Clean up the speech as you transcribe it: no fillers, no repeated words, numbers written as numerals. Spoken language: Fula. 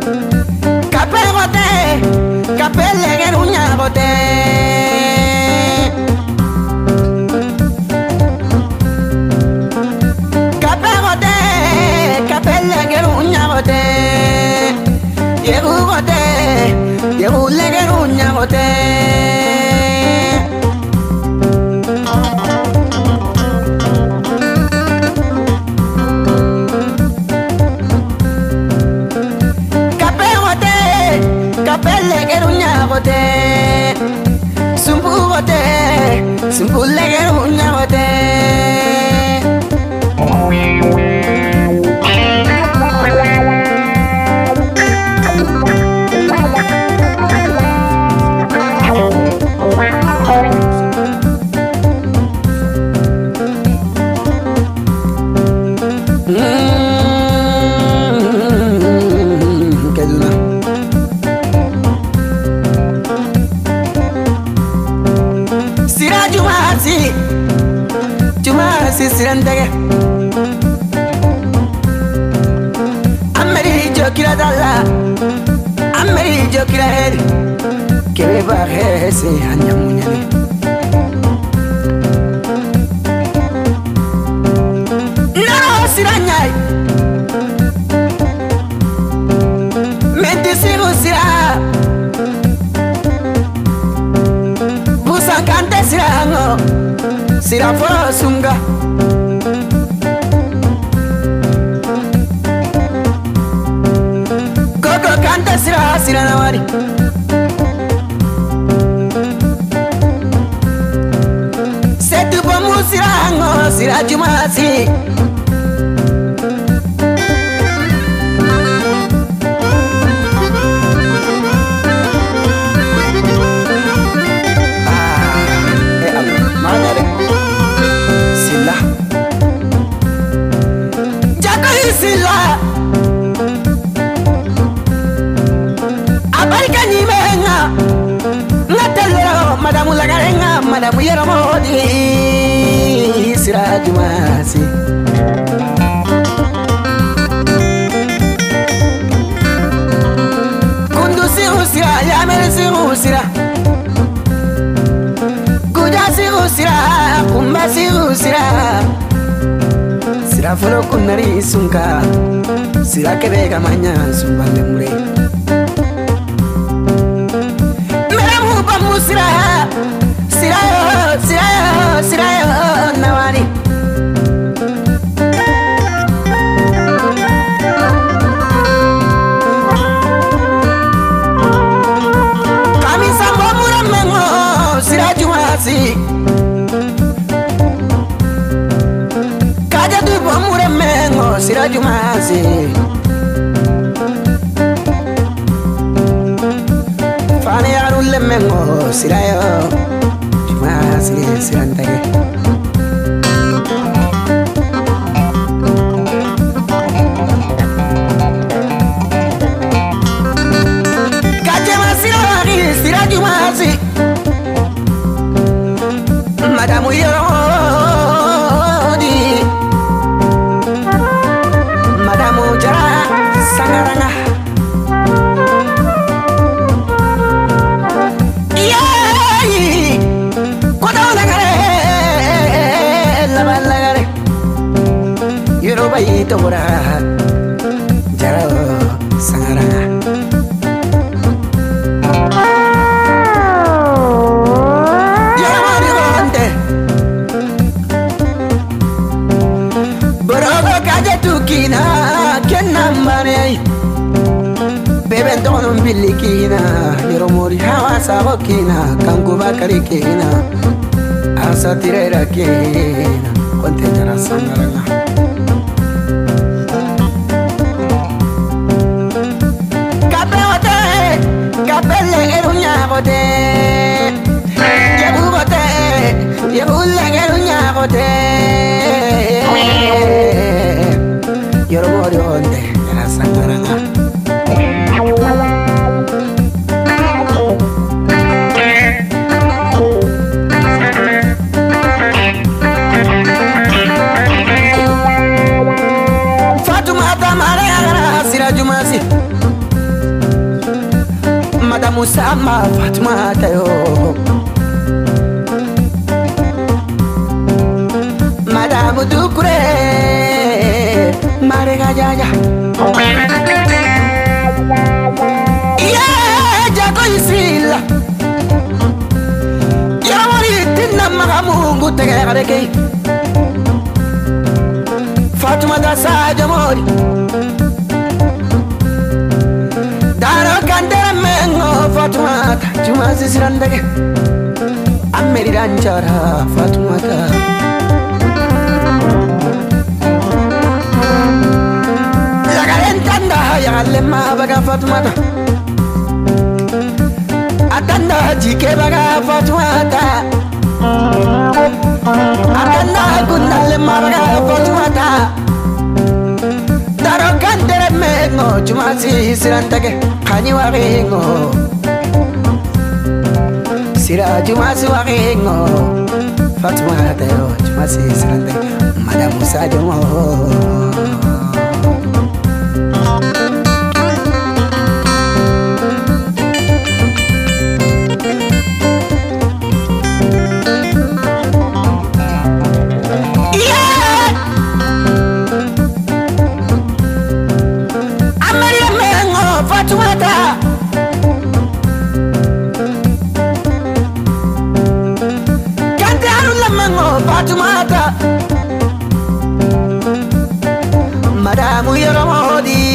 Capegote, capelle gerunyagote. Capegote, capelle gerunyagote. Yegugote, yegulle gerunyagote. Capelle gerunyagote, sumpugote, sumpulle gerunyagote. Jumasi sirandage Ameri jokira dalla Ameri jokira heri Kebe bahe se hanyamunyani Naro siranyai Menti siru sira Busa kante sirango Sira foro sunga Koko kanta sira nawari Setu bomu sirango sira jumasi Madamu lagarenga, madamu yeromodi Sira jumasi Kundusi usira, yamerisi usira Kujasi usira, kumbasi usira Sira folo kunari sunka Sira kebega manya sumbale mure Sirayo, nawari Kami sambo muramengo sirajumasi Kaja dubo muramengo sirajumasi Fane arulle mengo sirayo Jumasi sirandage Kajema sirari sirajumasi Madamu yorodi Madamu jara sangaranga Yoruba ito mura Jaro sangaranga Yaramari gonde Borogo kaje tukina Kenambane Bebentono mbilikina Yoromori hawa sabokina Kanguba karikina Asa tirera kina Konte jara sangaranga Capelle gerunyagote Yegugote Yegulle gerunyagote Yoromori onde Jara sangaranga Sama Fatmata yo Madame Dukure Marega Jaja Yeah, Jago Isila Yamari Tina Magamungu Tegareke Fatmata Sajamori Daro Kandera Mengo Fatmata Cuma sisirandage Ameri rancara Fatmata Yagalentanda Yagalema baga Fatmata Atanda jike baga Fatmata Atanda gundalema baga Fatmata Daro Kandera Mengo Cuma sisirandage Kani waringo Sira cuma suaringo Fatmata yo cuma sisirandage Madame Musa Jomo Fatmata Kantaru lamango Fatmata Madamu Yaramodi